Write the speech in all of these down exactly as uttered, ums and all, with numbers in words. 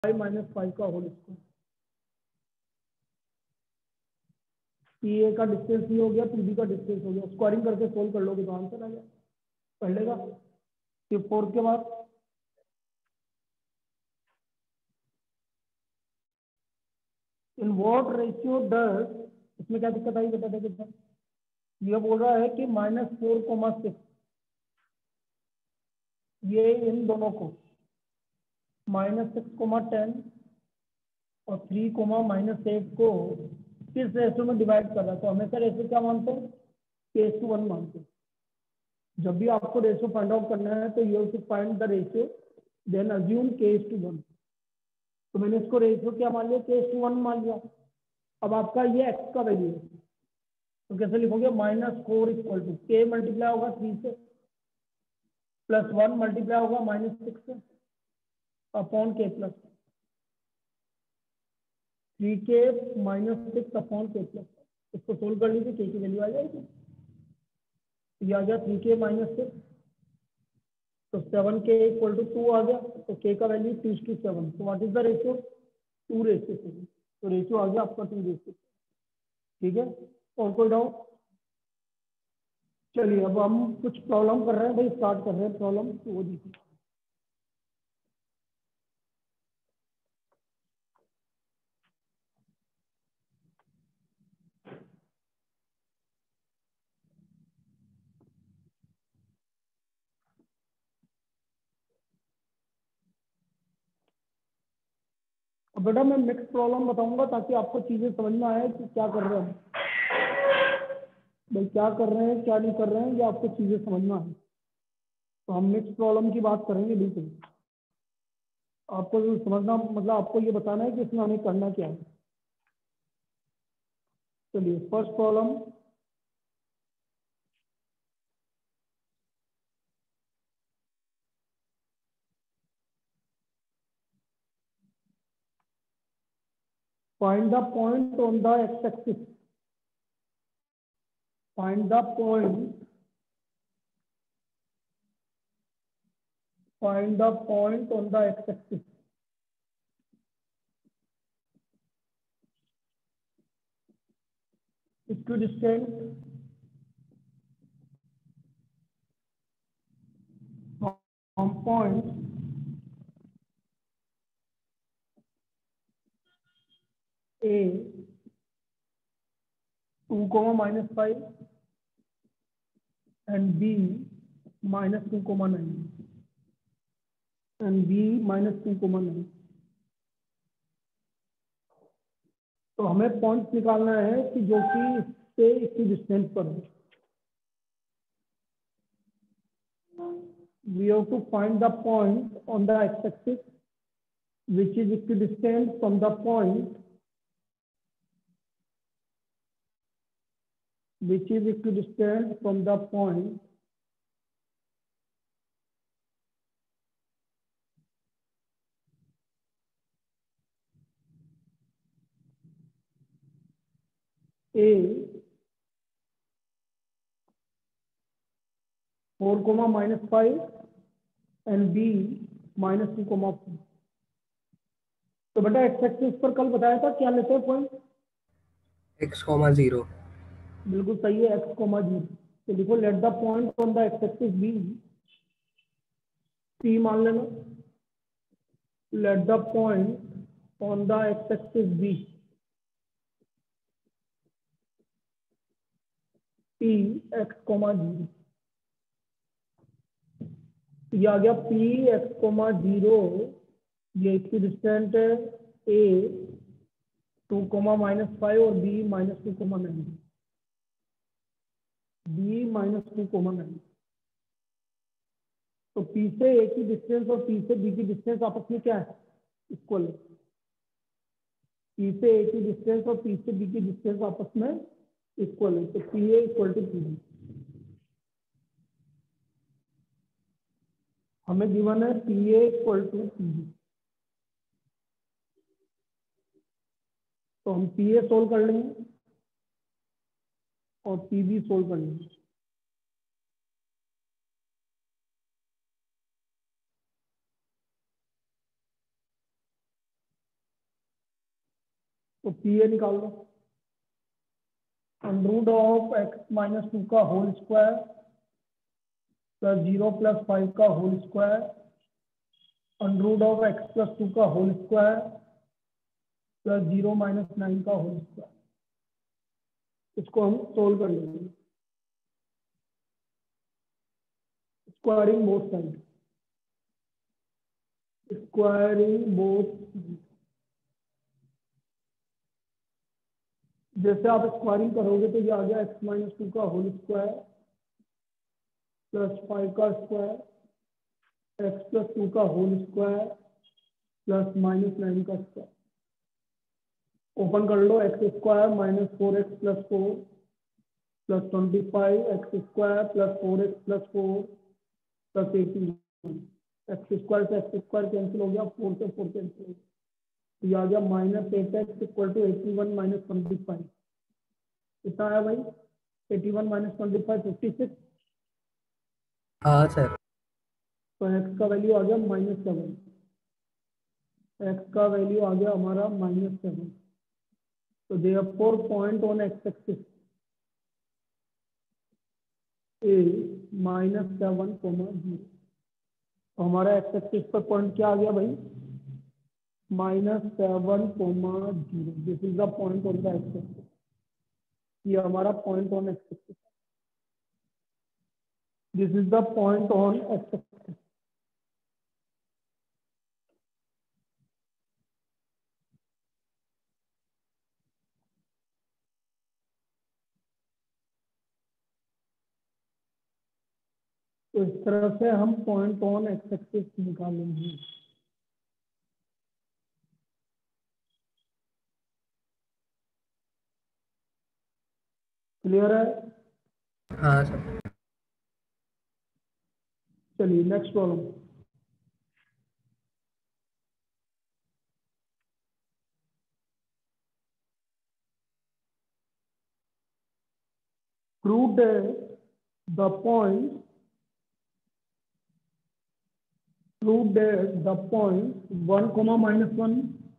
Five minus five का whole square. P A का distance ये हो गया, पी बी का डिस्टेंस हो गया, स्क्वायरिंग करके सोल्व कर लोगे तो आंसर आ गया, पढ़ लेगा। फिर फोर के बाद इन व्हाट रेशियो डज, इसमें क्या दिक्कत आई बता दे कितना। ये बोल रहा है कि माइनस फोर कोमा सिक्स, ये इन दोनों को माइनस सिक्स कोमा टेन और थ्री कोमा माइनस एट को किस रेशियो में डिवाइड कर रहा है। तो हमेशा रेशियो क्या मानते हैं, के टू वन मानते हैं। जब भी आपको रेशियो फाइंड आउट करना है तो you to find the ratio then assume k to one. तो मैंने इसको रेशियो क्या मान लिया, के टू वन मान लिया। अब आपका ये एक्स का वैल्यू है तो कैसे लिखोगे, minus four equal to k multiply होगा थ्री से प्लस वन मल्टीप्लाई होगा माइनस सिक्स से upon k plus three k minus six upon k plus. इसको सोल्व कर लीजिए, के की वैल्यू आ जाएगी। ये आ गया थ्री के माइनस सिक्स, तो seven k equal to two आ गया, तो के का वैल्यू टू टू सेवन। तो what is the ratio, two ratio seven. तो रेशियो आ गया आपका टू रेशियो। ठीक है, और कोई डाउट। चलिए अब हम कुछ प्रॉब्लम कर रहे हैं भाई, स्टार्ट कर रहे हैं प्रॉब्लम, तो वो देखिए। अब बेटा मैं मिक्स प्रॉब्लम बताऊंगा ताकि आपको चीजें समझ में आए कि क्या कर रहे हैं भाई, क्या कर रहे हैं क्या नहीं कर रहे हैं, ये आपको चीजें समझ में आए। तो हम मिक्स प्रॉब्लम की बात करेंगे। बिल्कुल आपको जो समझना, मतलब आपको ये बताना है कि इसमें हमें करना क्या है। चलिए first problem, find the point on the x-axis. Find the point. Find the point on the x-axis. Equidistant from point A two comma minus five and B minus two comma nine and B minus two comma nine. तो हमें point निकालना है कि जो कि इससे equidistant पर है। We have to find the point on the x-axis which is equidistant from the point which is equidistant from the point A four comma minus five and B minus two comma four। तो बेटा x axis पर कल बताया था क्या लेते हैं point, x comma zero. बिल्कुल सही है, एक्स कॉमा जीरो। तो लिखो let the point on the x axis be, P मान लेना। Let the point on the x axis be P x comma zero. ये आ गया पी एक्स कॉमा जीरो, ये इक्विडिस्टेंट है A two comma minus five और B minus two comma nine, B minus two comma nine. तो P से A की distance और पी से बी की डिस्टेंस आपस में क्या है, इक्वल है। पी से ए की डिस्टेंस और पी से बी की डिस्टेंस आपस में इक्वल है, तो P A equal to P B. हमें गिवन है P A equal to P B, तो हम पी ए सोल्व कर लेंगे और पी बी सोल्व कर लेंगे। तो पी ए निकाल लो, under root of x minus two का whole square plus zero plus five का whole square under root of x plus two का whole square plus zero minus nine का whole square. इसको हम सोल्व कर लेंगे, squaring both side, squaring both. जैसे आप स्क्वायरिंग करोगे तो ये आ गया एक्स माइनस टू का होल स्क्वायर प्लस फाइव का स्क्वायर एक्स प्लस टू का whole square plus minus nine का स्क्वायर। ओपन कर लो, x square minus four x plus four plus twenty five x square plus four x plus four plus eighteen. X square से x square cancel हो गया, four से four cancel हो गया, तो ये आ गया minus eight x equal to eighty one minus twenty five. कितना आया भाई? Eighty one minus twenty five fifty six. हाँ सर। तो एक्स का वैल्यू आ गया माइनस सेवन, एक्स का वैल्यू आ गया हमारा माइनस सेवन। तो therefore point on x axis A minus seven comma zero. तो हमारा एक्स एक्सिस पर पॉइंट क्या आ गया भाई? Minus seven comma zero. This is the point on the x axis. ये हमारा point on x axis, this is the point on x axis. तो इस तरह से हम पॉइंट ऑन एक्स एक्सिस निकालेंगे। क्लियर है? हाँ सर। चलिए next problem. Prove that the point prove that the point one comma minus one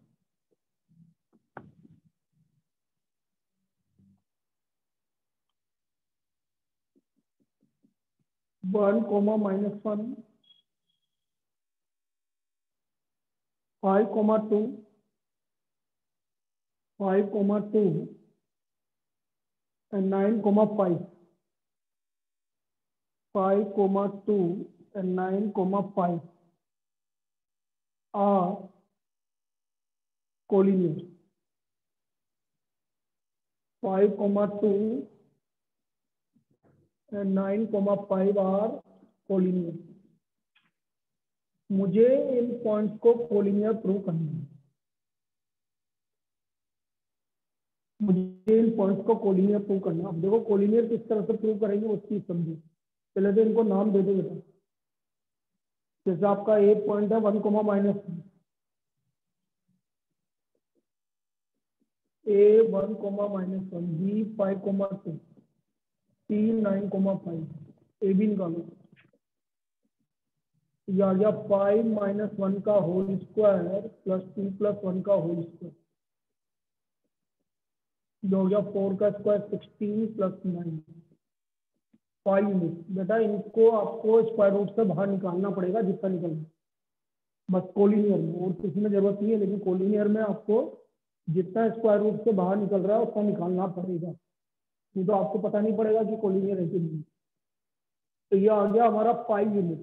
one comma minus one five comma two five comma two and nine comma five five comma two and nine comma five are collinear. five comma two and nine comma five are collinear. मुझे इन points को collinear prove करना है। मुझे इन points को collinear prove करना है। अब देखो कोलिनियर किस तरह से प्रूव करेंगे वो चीज समझो। पहले तो इनको नाम दे दो बेटा। जैसे आपका ए पॉइंट है one comma minus A one comma minus one, B five comma two, C nine comma five, A B निकालो। ये आ गया फाइव माइनस वन का whole square plus two plus one का होल स्क्वायर। ये हो गया फोर का square sixteen plus nine five unit. बेटा इनको आपको स्क्वायर रूट से बाहर निकालना पड़ेगा जितना निकलना, बस कोलिनियर में, और किसी में जरूरत नहीं है, लेकिन कोलिनियर में आपको जितना स्क्वायर रूट से बाहर निकल रहा है उसका निकालना पड़ेगा, नहीं तो आपको पता नहीं पड़ेगा कि कोलिनियर है कि नहीं। तो ये आ गया हमारा फाइव यूनिट।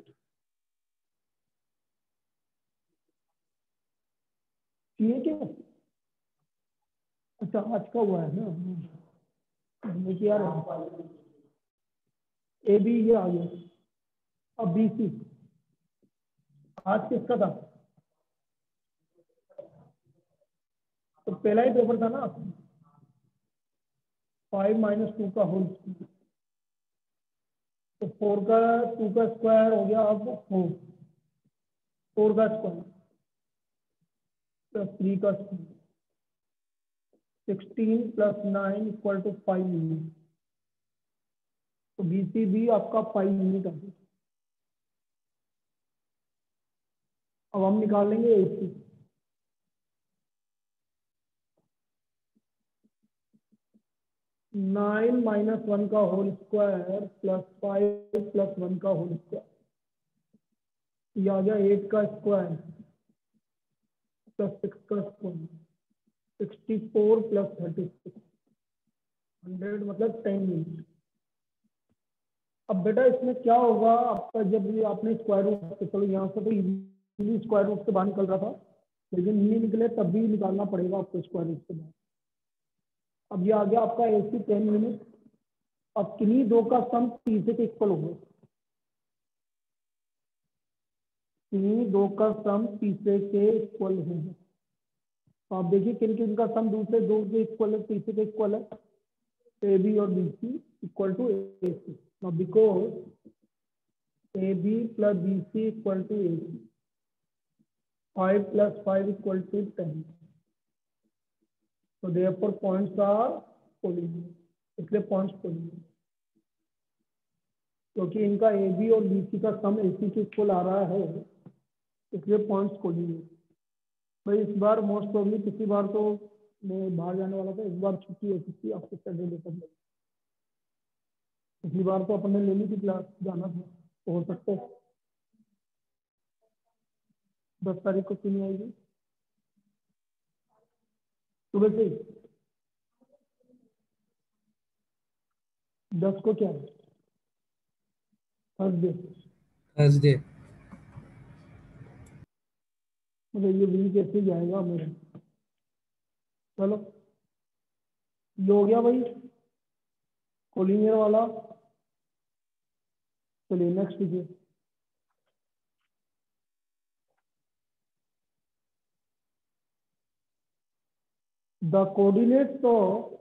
ठीक है, अच्छा आज का हुआ है ना, देखिए यार ए बी ये आ गया। अब बी सी आज किसका था? तो पहला ही पेपर था ना, फाइव माइनस टू का होल स्क्वायर। तो फोर का टू का स्क्वायर हो गया अब फोर, फोर का स्क्वायर प्लस थ्री का square, sixteen plus nine equal to five unit. तो बी सी भी आपका फाइव यूनिट आ गया। अब हम निकालेंगे A C. Nine minus one का whole square plus five plus one का होल स्क्वायर, ये आ गया एट का स्क्वायर प्लस सिक्स का square, sixty four plus thirty six, hundred मतलब टेन मिनट। अब बेटा इसमें क्या होगा आपका, जब ये आपने स्क्वायर रूट, चलो यहाँ से तो इजीली स्क्वायर रूट से बाहर निकल रहा था, लेकिन नहीं निकले तब भी निकालना पड़ेगा आपको स्क्वायर रूट से बाहर। अब ये आ गया आपका ए सी टेन मिनट। अब किन्हीं दो का सम तीसरे के इक्वल होगा, किन्हीं दो का सम तीसरे के इक्वल है। तो आप देखिए किन किन का सम दूसरे दो के इक्वल है, तीसरे के इक्वल है, ए बी और B C equal to A C. now because A B plus B C equal to A C, five plus five equal to ten, so therefore points are polynomial, इसलिए points polynomial, क्योंकि इनका A B और B C का sum A C के equal आ रहा है, इसलिए points polynomial। भाई इस बार मोस्ट प्रोबेबली, पिछली बार तो मैं बाहर जाने वाला था, इस बार छुट्टी हो सकती है आपके सैटरडे संडे। पिछली बार तो अपन ने लेनी थी क्लास, जाना था, तो हो सकता है दस तारीख को क्यों नहीं आएगी सुबह से? दस को क्या है? थर्सडे। थर्सडे। मतलब ये वीक ऐसे ही जाएगा मेरा। चलो ये हो गया भाई कोलिनियर वाला। चलिए नेक्स्ट कीजिए। The coordinates of